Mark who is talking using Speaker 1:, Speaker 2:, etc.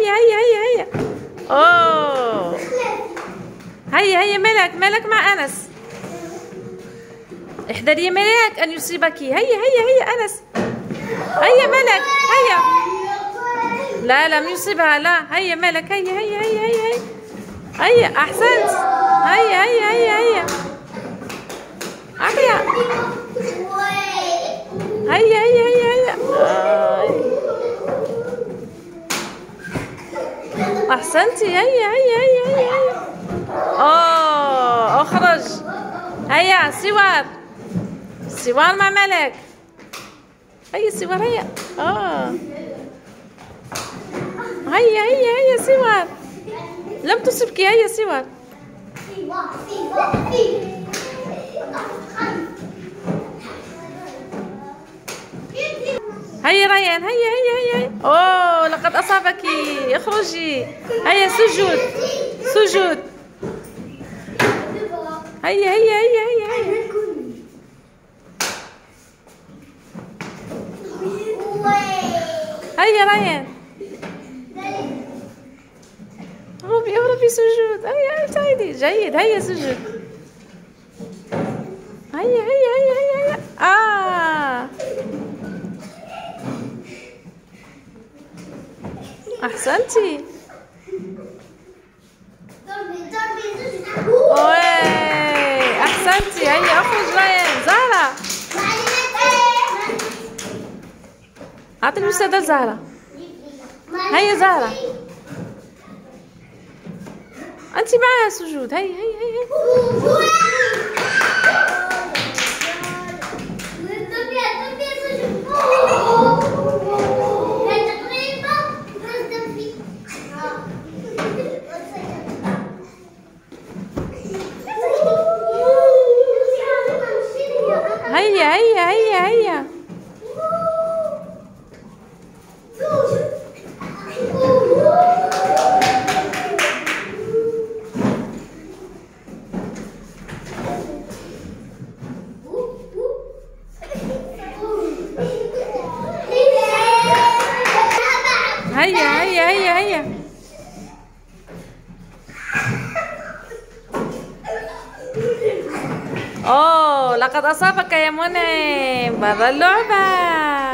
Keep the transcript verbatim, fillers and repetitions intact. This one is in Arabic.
Speaker 1: هيا هيا هيا هيا. اوه هيا هيا ملك ملك مع أنس. احذري ملك أن يصيبك. هيا هيا هيا أنس. هيا ملك هيا. لا لم يصيبها لا. هيا ملك هيا هيا هيا هيا هيا. هيا أحسنت. هيا هيا هيا هيا. هيا هيا هيا هيا هيا. أحسنتي. هيا هيا هيا هيا هيا. أوه أخرج. هيا سوار. سوار مع ملك. هيا سوار هيا. آه هيا هيا هيا سوار. لم تصبك. هيا سوار. هيا ريان. هيا هيا هيا. اوه لقد اصابك. اخرجي. هيا سجود سجود. هيا هيا هيا هيا هيا. هيا ريان. اهربي اهربي سجود. هيا ابتعدي. جيد. هيا سجود. هيا هيا هيا هيا هيا. آه أحسنتي. وي أحسنتي. هيا أخرج ريان. زهرة أعطي المسدس زهرة. هيا زهرة أنت معها سجود. هيا هيا هيا. هيا هيا هيا هيا. هيا هيا هيا هيا. اوه لقد اصابك يا منى. برا اللعبة.